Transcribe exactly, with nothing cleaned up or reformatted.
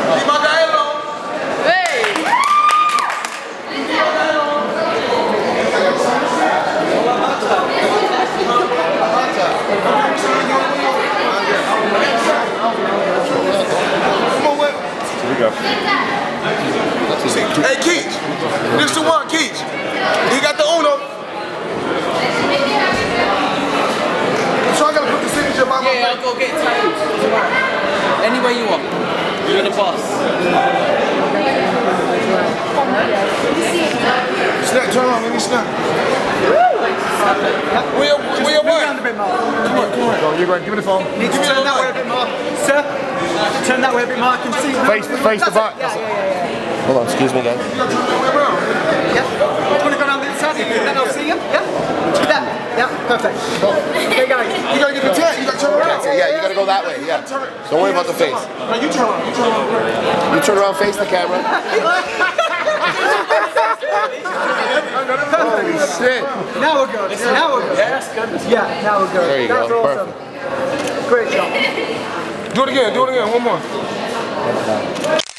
Leave my guy alone. Hey! Leave my guy alone. Come on, Web. Here we go. Hey, Keach. This the one, Keach. He got the Uno. So I gotta put the signature by my Yeah, I'll go get tattoos. Any way you want. You're the boss. Snap, turn on, let me snap. Where your, where your boy? Come on, come on. Go, you're going, give me the phone. Need to turn that way a bit more. Sir, turn that way a bit more. I can see. Face, face the back. Yeah, yeah, yeah, yeah. Hold on, excuse me, guys. Yeah. Want to go down the inside? Then I'll see you. Yeah. That. Yeah. Perfect. Okay, guys. You gotta get the tent. You gotta turn around. Yeah, you gotta go that way. Yeah. Don't worry about the face. No, you turn around. You turn around. You turn around, face the camera. Holy shit. Now we're good. Now we're good. Yeah, that's good. Yeah. Now we're good. There you That's go. awesome. Perfect. Great job. Do it again. Do it again. One more.